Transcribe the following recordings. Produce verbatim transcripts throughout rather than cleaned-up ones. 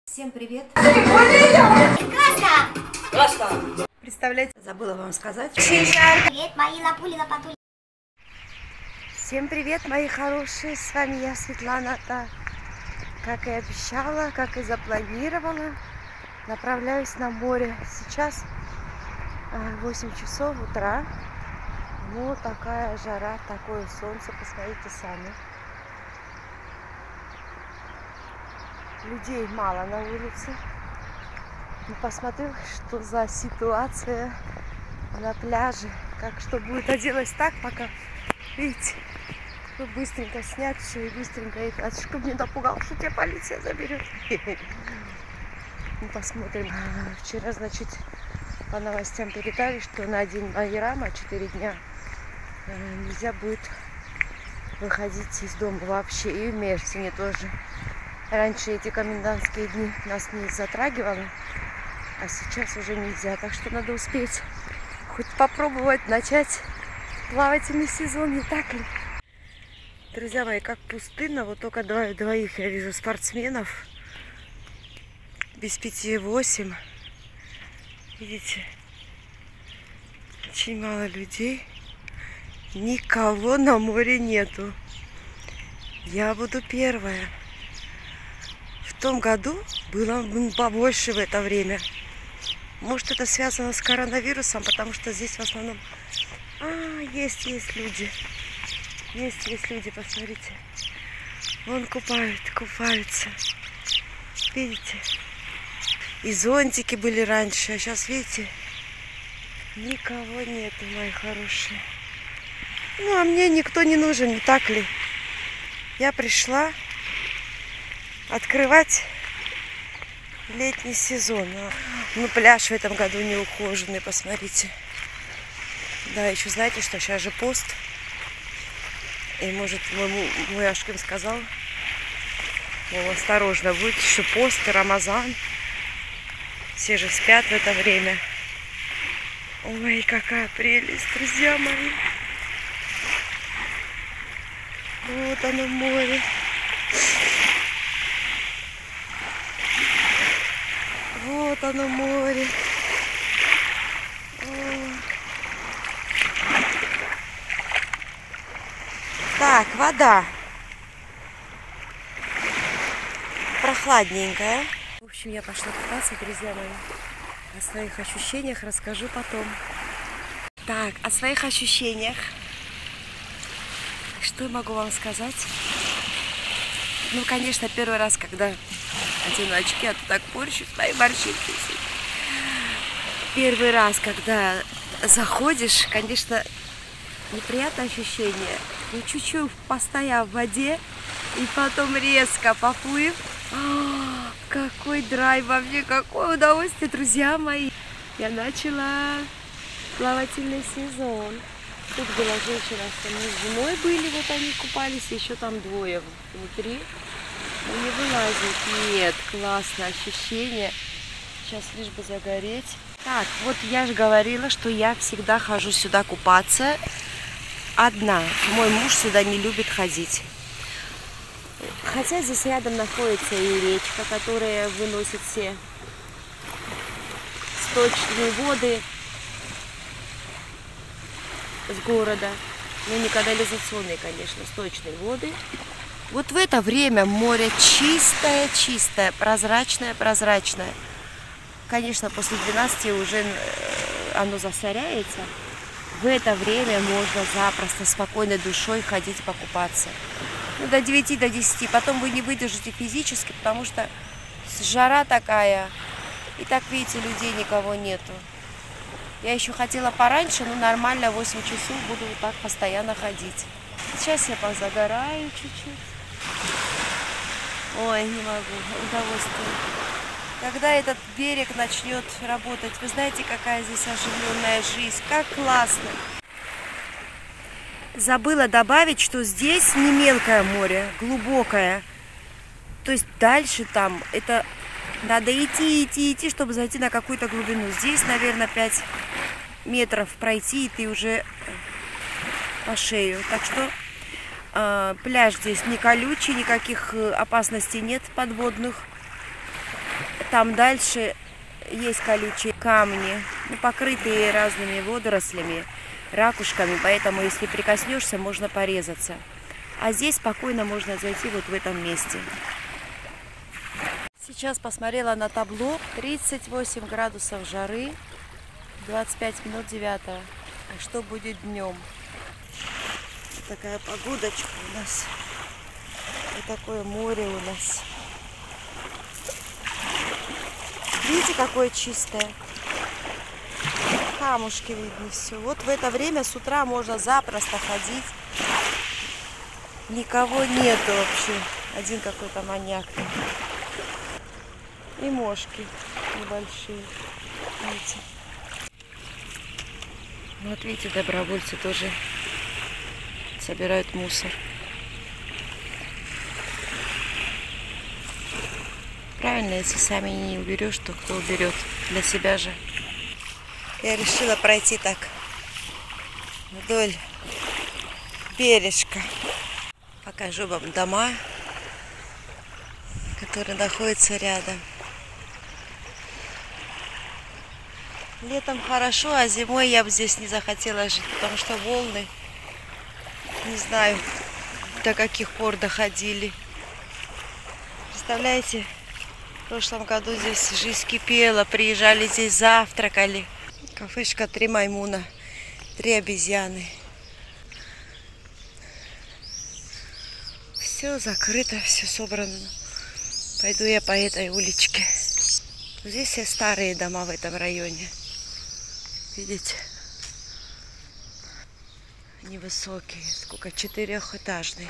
Всем привет! Краска! Краска! Представляете, забыла вам сказать. Привет, мои лапули лопатули. Всем привет, мои хорошие! С вами я, Светлана. Да, как и обещала, как и запланировала, направляюсь на море. Сейчас восемь часов утра. Ну, такая жара, такое солнце, посмотрите сами. Людей мало на улице. Ну, посмотрю, что за ситуация на пляже. Как что будет. Оделась так, пока, видите, ну, быстренько снять все и быстренько. А чтобы не напугал, что тебя полиция заберет. Ну, посмотрим. Вчера, значит, по новостям передали, что на день Байрама, четыре дня, нельзя будет выходить из дома вообще. И в Мерсине тоже. Раньше эти комендантские дни нас не затрагивало, а сейчас уже нельзя. Так что надо успеть хоть попробовать начать плавательный сезон, не так ли? Друзья мои, как пустынно. Вот только двоих, двоих я вижу спортсменов. Без пяти восемь. Видите? Очень мало людей. Никого на море нету. Я буду первая. В том году было побольше в это время. Может, это связано с коронавирусом, потому что здесь в основном... А, есть, есть люди. Есть, есть люди, посмотрите. Вон купают, купаются. Видите? И зонтики были раньше, а сейчас, видите, никого нету, мои хорошие. Ну, а мне никто не нужен, не так ли? Я пришла открывать летний сезон. Ну, пляж в этом году не ухоженный, посмотрите. Да, еще знаете, что сейчас же пост. И, может, мой, мой Ашкин сказал, мол, осторожно, будет еще пост, и Рамазан. Все же спят в это время. Ой, какая прелесть, друзья мои. Вот оно, море. Вот оно, море. О. Так, вода. Прохладненькая. В общем, я пошла купаться, друзья мои. О своих ощущениях расскажу потом. Так, о своих ощущениях. Что я могу вам сказать? Ну, конечно, первый раз, когда одену очки, а то так порщу свои морщинки. Первый раз, когда заходишь, конечно, неприятное ощущение. Ну, чуть-чуть постояв в воде, и потом резко поплыв. О, какой драйв вообще, какое удовольствие, друзья мои. Я начала плавательный сезон. Тут была женщина, что мы с женой были, вот они купались, еще там двое внутри. Но не вылазит. Нет, классное ощущение. Сейчас лишь бы загореть. Так, вот я же говорила, что я всегда хожу сюда купаться одна. Мой муж сюда не любит ходить. Хотя здесь рядом находится и речка, которая выносит все сточные воды с города. Ну, не канализационные, конечно, сточные воды. Вот в это время море чистое-чистое, прозрачное-прозрачное. Конечно, после двенадцати уже оно засоряется. В это время можно запросто, спокойной душой ходить покупаться. Ну, до девяти, до десяти. Потом вы не выдержите физически, потому что жара такая. И так, видите, людей никого нету. Я еще хотела пораньше, но нормально, восемь часов буду вот так постоянно ходить. Сейчас я позагораю чуть-чуть. Ой, не могу, удовольствие. Когда этот берег начнет работать, вы знаете, какая здесь оживленная жизнь, как классно. Забыла добавить, что здесь не мелкое море, глубокое. То есть дальше там, это надо идти, идти, идти, чтобы зайти на какую-то глубину. Здесь, наверное, пять метров пройти, и ты уже по шею. Так что э, пляж здесь не колючий, никаких опасностей нет подводных. там дальше есть колючие камни, ну, покрытые разными водорослями, ракушками, поэтому если прикоснешься, можно порезаться. А здесь спокойно можно зайти вот в этом месте. Сейчас посмотрела на табло. тридцать восемь градусов жары, двадцать пять минут девятого. А что будет днем? Вот такая погодочка у нас. Вот такое море у нас. Видите, какое чистое? Камушки видны все. Вот в это время с утра можно запросто ходить. Никого нету вообще. Один какой-то маньяк. И мошки небольшие. Видите? Вот видите, добровольцы тоже собирают мусор. Правильно, если сами не уберешь, то кто уберет? Для себя же. Я решила пройти так вдоль бережка. Покажу вам дома, которые находятся рядом. Летом хорошо, а зимой я бы здесь не захотела жить, потому что волны, не знаю, до каких пор доходили. Представляете, в прошлом году здесь жизнь кипела, приезжали здесь, завтракали. Кафешка «Три маймуна», три обезьяны. Все закрыто, все собрано. Пойду я по этой уличке. Здесь все старые дома в этом районе. Видите? Они высокие, сколько, четырехэтажные.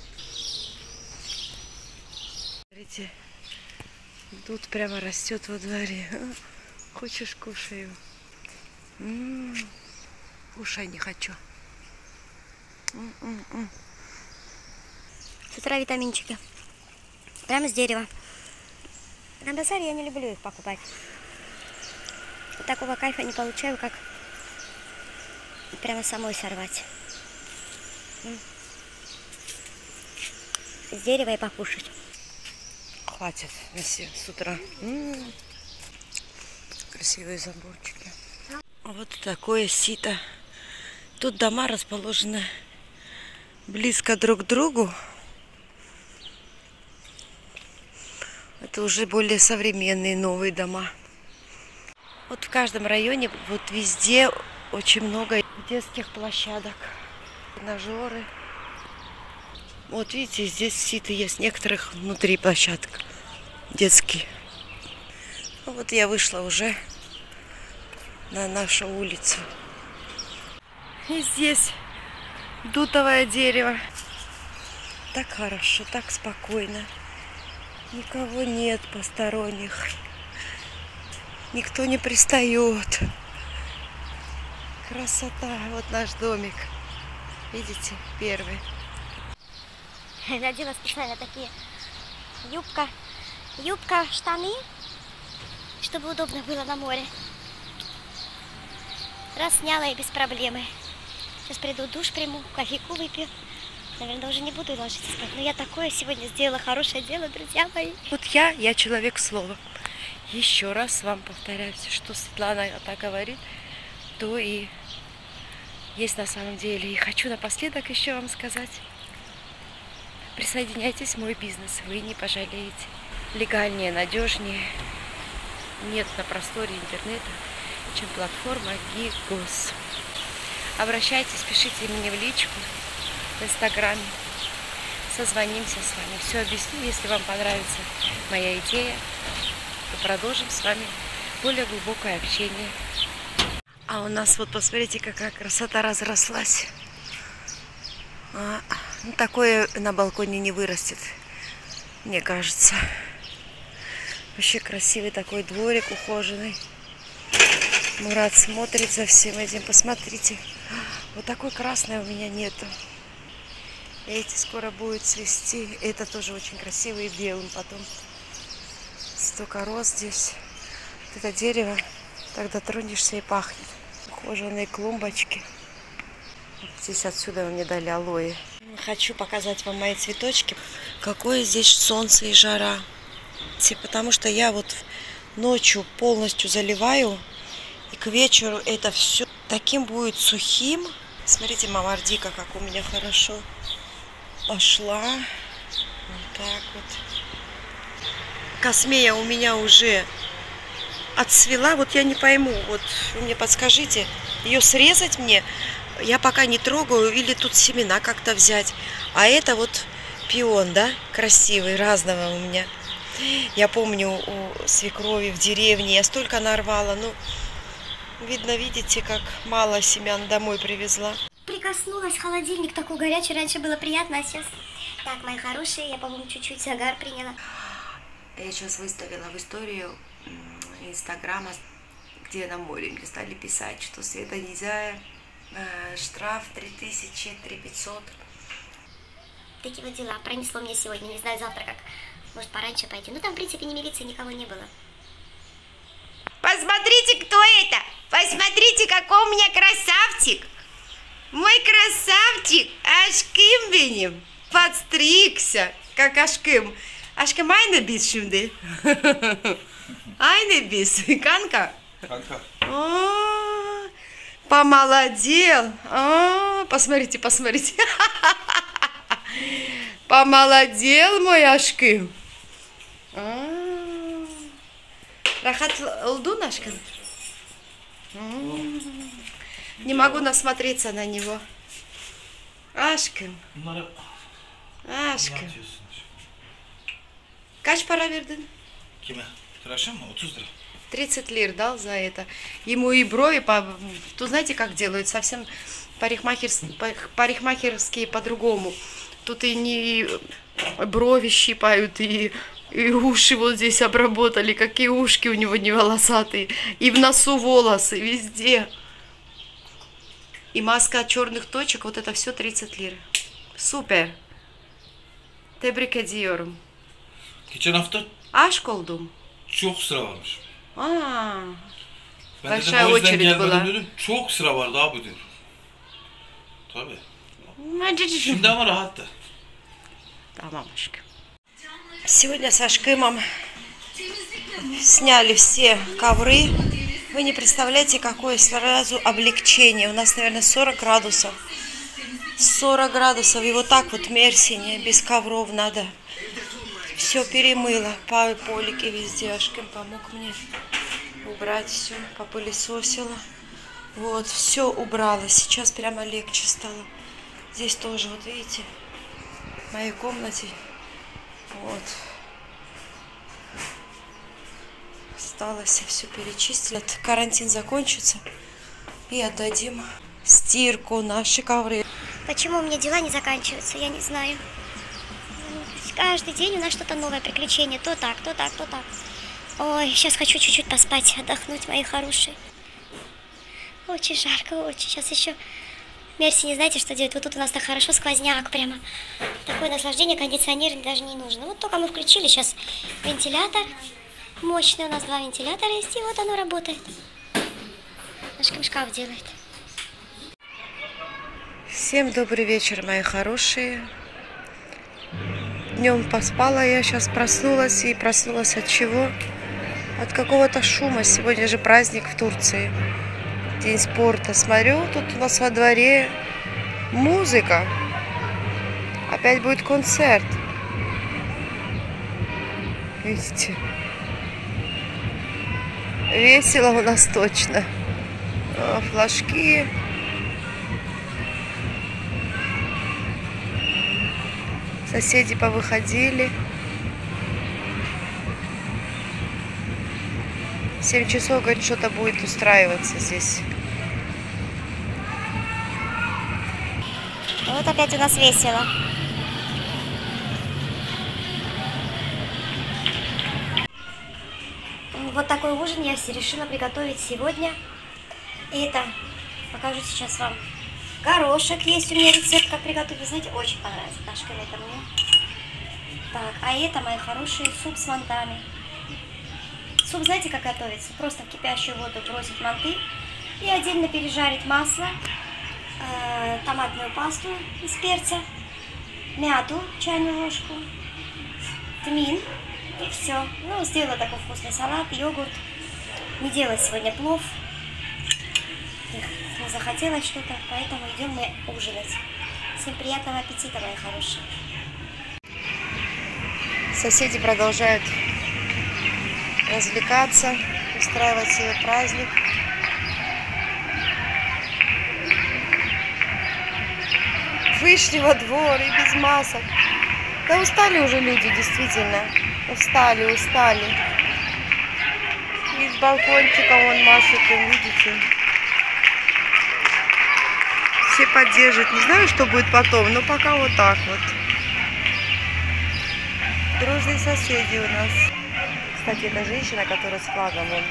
Смотрите, тут прямо растет во дворе. Хочешь, кушаю. М-м-м. Кушай, не хочу. М-м-м. С утра витаминчики. Прямо с дерева. На базаре я не люблю их покупать. Такого кайфа не получаю, как прямо самой сорвать. С дерева и покушать. Хватит на все с утра. М-м-м. Красивые заборчики. Вот такое сито. Тут дома расположены близко друг к другу. Это уже более современные новые дома. Вот в каждом районе, вот везде очень много детских площадок, тренажеры. Вот видите, здесь ситы есть, некоторых внутри площадок детские. Ну, вот я вышла уже на нашу улицу. И здесь дутовое дерево. Так хорошо, так спокойно. Никого нет посторонних. Никто не пристает. Красота. Вот наш домик. Видите, первый. Надела специально такие юбка, юбка, штаны, чтобы удобно было на море. Раз сняла и без проблемы. Сейчас приду, душ приму, кофейку выпью. Наверное, уже не буду ложиться спать. Но я такое сегодня сделала хорошее дело, друзья мои. Вот я, я человек слова. Еще раз вам повторяюсь, что Светлана так говорит, то и есть на самом деле. И хочу напоследок еще вам сказать. Присоединяйтесь в мой бизнес, вы не пожалеете. Легальнее, надежнее. Нет на просторе интернета, чем платформа Гигос. Обращайтесь, пишите мне в личку, в инстаграме. Созвонимся с вами. Все объясню. Если вам понравится моя идея, то продолжим с вами более глубокое общение. А у нас вот посмотрите, какая красота разрослась. А, ну, такое на балконе не вырастет, мне кажется. Вообще красивый такой дворик ухоженный. Мурат смотрит за всем этим. Посмотрите. Вот такой красной у меня нету. Эти скоро будет цвести. Это тоже очень красивый и белым потом. Столько роз здесь. Вот это дерево, так дотронешься и пахнет. Ухоженные клумбочки. Вот здесь отсюда мне дали алоэ. Хочу показать вам мои цветочки. Какое здесь солнце и жара. Потому что я вот ночью полностью заливаю, и к вечеру это все таким будет сухим. Смотрите, мамардика, как у меня хорошо пошла. Вот так вот. Космея у меня уже отцвела. Вот я не пойму, вот вы мне подскажите, ее срезать мне? Я пока не трогаю, или тут семена как-то взять. А это вот пион, да, красивый, разного у меня. Я помню, у свекрови в деревне я столько нарвала. Ну, видно, видите, как мало семян домой привезла. Прикоснулась, холодильник такой горячий, раньше было приятно, а сейчас... Так, мои хорошие, я, по-моему, чуть-чуть загар приняла. Я сейчас выставила в историю Инстаграма, где на море мне стали писать, что Света нельзя, э, штраф три тысячи, три пятьсот. Такие вот дела. Пронесло мне сегодня, не знаю, завтра как. Может, пораньше пойти. Ну, там, в принципе, ни милиции, никого не было. Посмотрите, кто это! Посмотрите, какой у меня красавчик! Мой красавчик Ашким benim. Подстригся, как Ашким. Ашким aynı biz şimdi. Aynı biz. Канка? Канка. О, помолодел. О, посмотрите, посмотрите. Помолодел мой Ашким. Рахат Улдун, Ашким? Не могу насмотреться на него. Ашким. Ашким. Kaç para verdin? Kime? Tıraşa mı? otuz lira. тридцать лир дал за это. Ему и брови, по... тут знаете, как делают? Совсем парикмахерс... парикмахерские по-другому. Тут и не брови щипают, и... и уши вот здесь обработали. Какие ушки у него не волосатые. И в носу волосы, везде. И маска от черных точек, вот это все тридцать лир. Супер. Tebrik ediyorum. Geçen hafta Aşk oldum. çok sıra varmış. Aa, Ben Большая dedim o yüzden очередь gelmedim была. dedim. Çok sıra vardı abi diyor. Tabii. Şimdi ama rahattı. Tamam aşkım. Сегодня со Ашкимом сняли все ковры. Вы не представляете, какое сразу облегчение. У нас, наверное, сорок градусов. сорок градусов. И вот так вот Мерсине, без ковров надо. Все перемыло. По полике везде. Ашким помог мне убрать все. Попылесосила. Вот, все убрала. Сейчас прямо легче стало. Здесь тоже, вот видите, в моей комнате. Вот. Осталось, все перечистили. Карантин закончится. И отдадим стирку наши ковры. Почему у меня дела не заканчиваются, я не знаю. Каждый день у нас что-то новое приключение. То так, то так, то так. Ой, сейчас хочу чуть-чуть поспать, отдохнуть, мои хорошие. Очень жарко, очень. Сейчас еще Мерси, не знаете, что делать? Вот тут у нас так хорошо, сквозняк прямо. Такое наслаждение, кондиционер даже не нужно. Вот только мы включили сейчас вентилятор. Мощный у нас два вентилятора есть, и вот оно работает. Наш шкаф делает. Всем добрый вечер, мои хорошие. Днем поспала я, сейчас проснулась. И проснулась от чего? От какого-то шума. Сегодня же праздник в Турции. День спорта. Смотрю, тут у нас во дворе музыка. Опять будет концерт. Видите? Весело у нас точно. О, флажки. Соседи повыходили. В семь часов, говорит, что-то будет устраиваться здесь. Вот опять у нас весело. Вот такой ужин я решила приготовить сегодня. И это покажу сейчас вам. Горошек есть у меня рецепт, как приготовить. Вы знаете, очень понравится Дашка это мне. Так, а это, мои хорошие, суп с мантами. Суп, знаете, как готовится? Просто в кипящую воду бросить манты и отдельно пережарить масло, э, томатную пасту из перца, мяту, чайную ложку, тмин, И все. Ну, сделала такой вкусный салат, йогурт. Не делать сегодня плов. Не захотелось что-то, поэтому идем мы ужинать. Всем приятного аппетита, мои хорошие. Соседи продолжают развлекаться, устраивать себе праздник. Вышли во двор и без масок. Да устали уже люди, действительно. Устали, устали. И с балкончика он машет им, видите. Все поддерживают. Не знаю, что будет потом, но пока вот так вот. Дружные соседи у нас. Кстати, эта женщина, которая с флагом, вон.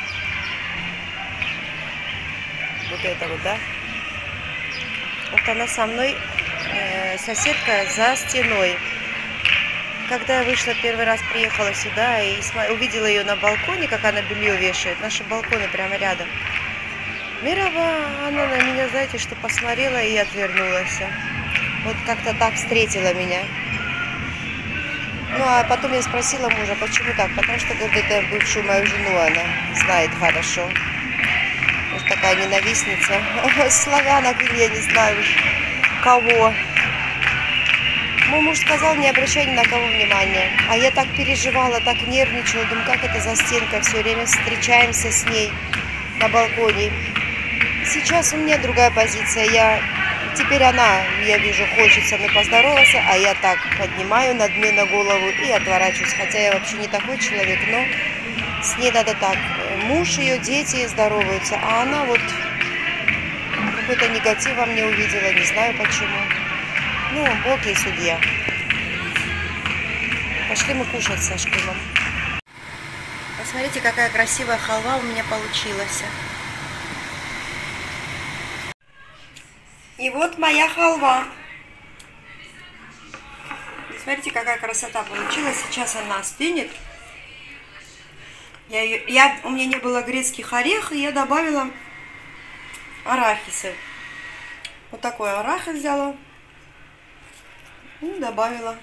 Вот это вот, да? Вот она со мной, э, соседка за стеной. Когда я вышла первый раз, приехала сюда и увидела ее на балконе, как она белье вешает. Наши балконы прямо рядом. Мирова, она на меня, знаете, что посмотрела и отвернулась. Вот как-то так встретила меня. Ну, а потом я спросила мужа, почему так? Потому что, говорит, это бывшую мою жену она знает хорошо. Может, такая ненавистница славянок или я не знаю кого. Мой муж сказал, не обращай ни на кого внимания. А я так переживала, так нервничала. Думаю, как это за стенкой, все время встречаемся с ней на балконе. Сейчас у меня другая позиция. Я... Теперь она, я вижу, хочет со мной поздороваться, а я так поднимаю надменно голову и отворачиваюсь. Хотя я вообще не такой человек, но с ней надо так. Муж ее, дети здороваются, а она вот какой-то негатив во мне увидела, не знаю почему. Ну, Бог ей судья. Пошли мы кушать со Шкимом. Посмотрите, какая красивая халва у меня получилась. И вот моя халва. Смотрите, какая красота получилась. Сейчас она остынет. Я ее, я, у меня не было грецких орехов, и я добавила арахисы. Вот такой арахис взяла. И добавила.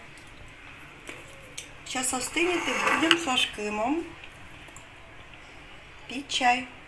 Сейчас остынет и будем со Шкимом пить чай.